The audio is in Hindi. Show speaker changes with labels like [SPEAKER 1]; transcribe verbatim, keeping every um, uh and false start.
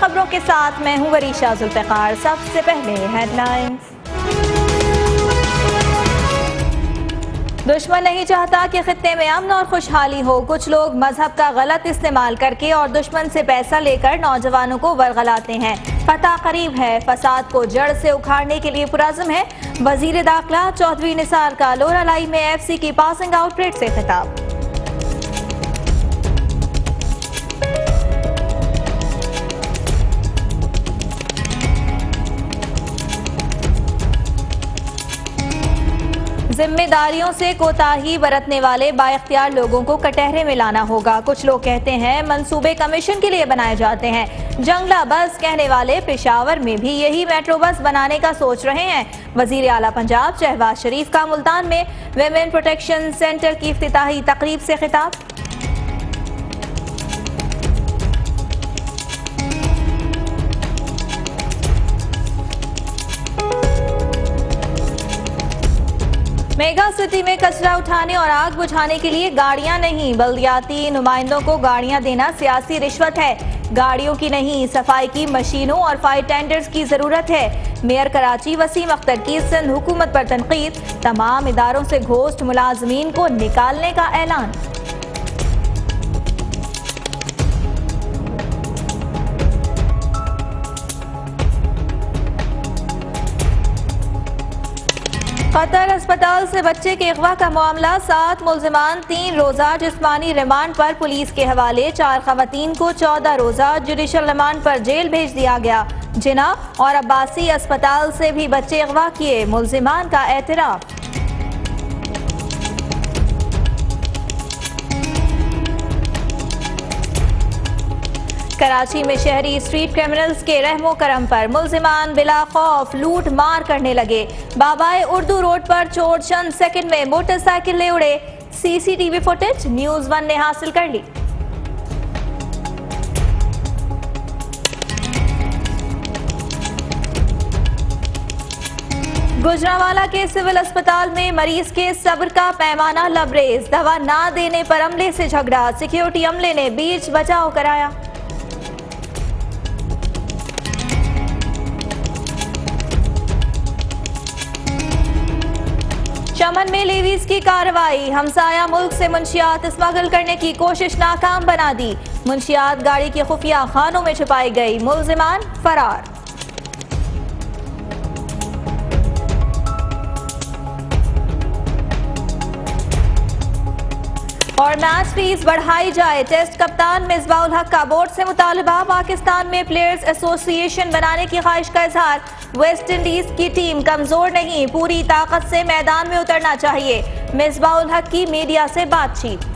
[SPEAKER 1] खबरों के साथ मैं हूं वरीशा जुल्फ़िकार। सबसे पहले हेडलाइंस। दुश्मन नहीं चाहता कि खित्ते में अमन और खुशहाली हो। कुछ लोग मजहब का गलत इस्तेमाल करके और दुश्मन से पैसा लेकर नौजवानों को वरगलाते हैं। फतह करीब है, फसाद को जड़ से उखाड़ने के लिए पुरज़्म है। वजीर दाखिला चौधरी निसार का लोरालाई में एफ सी की पासिंग आउट परेड से खिताब। जिम्मेदारियों से कोताही बरतने वाले बाइख्तियार लोगों को कटहरे में लाना होगा। कुछ लोग कहते हैं मंसूबे कमीशन के लिए बनाए जाते हैं। जंगला बस कहने वाले पेशावर में भी यही मेट्रो बस बनाने का सोच रहे हैं। वजीर आला पंजाब शहबाज शरीफ का मुल्तान में विमेन प्रोटेक्शन सेंटर की इफ्तिताही तकरीब से खिताब। मेगा सिटी में कचरा उठाने और आग बुझाने के लिए गाड़ियां नहीं, बल्दियाती नुमाइंदों को गाड़ियां देना सियासी रिश्वत है। गाड़ियों की नहीं, सफाई की मशीनों और फायर टेंडर्स की जरूरत है। मेयर कराची वसीम अख्तर की सिंध हुकूमत पर तनकीद। तमाम इदारों से घोस्ट मुलाजमीन को निकालने का ऐलान। कतर अस्पताल से बच्चे के अगवा का मामला। सात मुल्जिमान तीन रोजा जिस्मानी रिमांड पर पुलिस के हवाले। चार खवातीन को चौदह रोजा जुडिशल रिमांड पर जेल भेज दिया गया। जिना और अब्बासी अस्पताल से भी बच्चे अगवा किए, मुल्जिमान का एतराफ। कराची में शहरी स्ट्रीट क्रिमिनल्स के रहमो करम पर मुल्जिमान बिला खौफ लूट मार करने लगे। बाबाए उर्दू रोड पर चोर चंद सेकंड में मोटरसाइकिल ले उड़े। सीसीटीवी फुटेज न्यूज वन ने हासिल कर ली। गुजरांवाला के सिविल अस्पताल में मरीज के सब्र का पैमाना लबरेज। दवा ना देने पर अमले से झगड़ा, सिक्योरिटी अमले ने बीच बचाव कराया। चमन में लेवीज की कार्रवाई। हमसाया मुल्क से मुंशियात स्मगल करने की कोशिश नाकाम बना दी। मुंशियात गाड़ी के खुफिया खानों में छुपाई गई, मुल्जिमान फरार। और मैच फीस बढ़ाई जाए, टेस्ट कप्तान मिसबाउल हक का बोर्ड से मुतालबा। पाकिस्तान में प्लेयर्स एसोसिएशन बनाने की ख्वाहिश का इजहार। वेस्ट इंडीज की टीम कमजोर नहीं, पूरी ताकत से मैदान में उतरना चाहिए। मिसबाउल हक की मीडिया से बातचीत।